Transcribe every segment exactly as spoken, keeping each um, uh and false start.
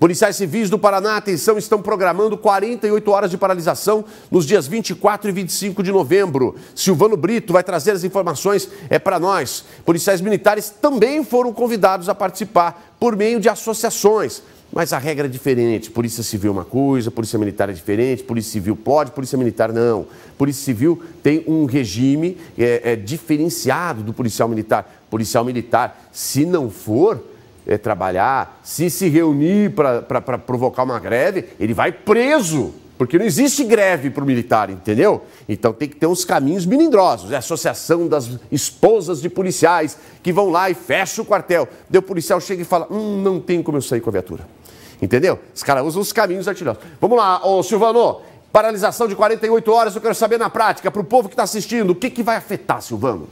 Policiais civis do Paraná, atenção, estão programando quarenta e oito horas de paralisação nos dias vinte e quatro e vinte e cinco de novembro. Silvano Brito vai trazer as informações é para nós. Policiais militares também foram convidados a participar por meio de associações. Mas a regra é diferente. Polícia Civil é uma coisa, Polícia Militar é diferente, Polícia Civil pode, Polícia Militar não. Polícia Civil tem um regime é, é, diferenciado do policial militar. Policial Militar, se não for é, trabalhar, se se reunir para provocar uma greve, ele vai preso. Porque não existe greve para o militar, entendeu? Então tem que ter uns caminhos melindrosos. É a Associação das Esposas de Policiais que vão lá e fecham o quartel. Daí o policial chega e fala, hum, não tem como eu sair com a viatura. Entendeu? Os caras usam os caminhos artilhosos. Vamos lá, ô Silvano, paralisação de quarenta e oito horas, eu quero saber na prática, para o povo que está assistindo, o que, que vai afetar, Silvano?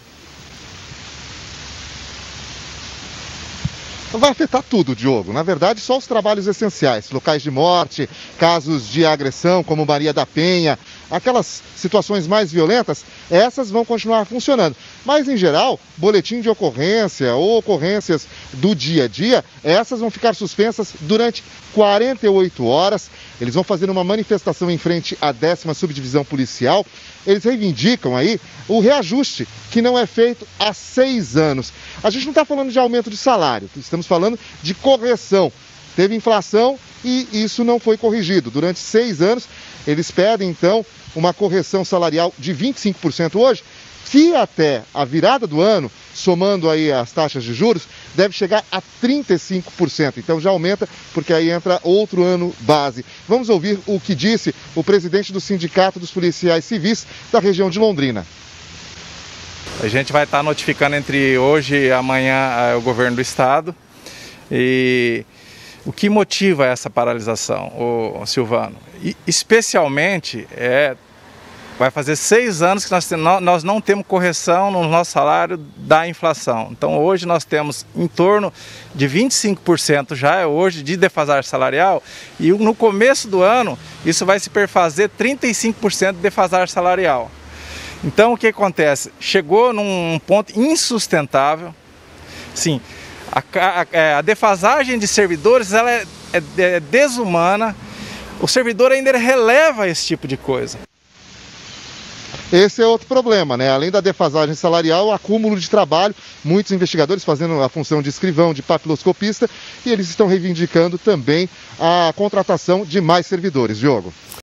Vai afetar tudo, Diogo. Na verdade, só os trabalhos essenciais, locais de morte, casos de agressão, como Maria da Penha, aquelas situações mais violentas, essas vão continuar funcionando. Mas, em geral, boletim de ocorrência ou ocorrências do dia a dia, essas vão ficar suspensas durante quarenta e oito horas. Eles vão fazer uma manifestação em frente à décima Subdivisão Policial. Eles reivindicam aí o reajuste que não é feito há seis anos. A gente não está falando de aumento de salário, estamos falando de correção. Teve inflação e isso não foi corrigido. Durante seis anos, eles pedem, então, uma correção salarial de vinte e cinco por cento hoje, que até a virada do ano, somando aí as taxas de juros, deve chegar a trinta e cinco por cento. Então já aumenta, porque aí entra outro ano base. Vamos ouvir o que disse o presidente do Sindicato dos Policiais Civis da região de Londrina. A gente vai estar notificando entre hoje e amanhã o governo do estado. E o que motiva essa paralisação, ô, Silvano? E, especialmente, é, vai fazer seis anos que nós, nós não temos correção no nosso salário da inflação. Então hoje nós temos em torno de vinte e cinco por cento já é hoje de defasagem salarial e no começo do ano isso vai se perfazer trinta e cinco por cento de defasagem salarial. Então o que acontece? Chegou num ponto insustentável, sim. A, a, a defasagem de servidores ela é, é, é desumana, o servidor ainda releva esse tipo de coisa. Esse é outro problema, né? Além da defasagem salarial, o acúmulo de trabalho, muitos investigadores fazendo a função de escrivão, de papiloscopista, e eles estão reivindicando também a contratação de mais servidores. Diogo.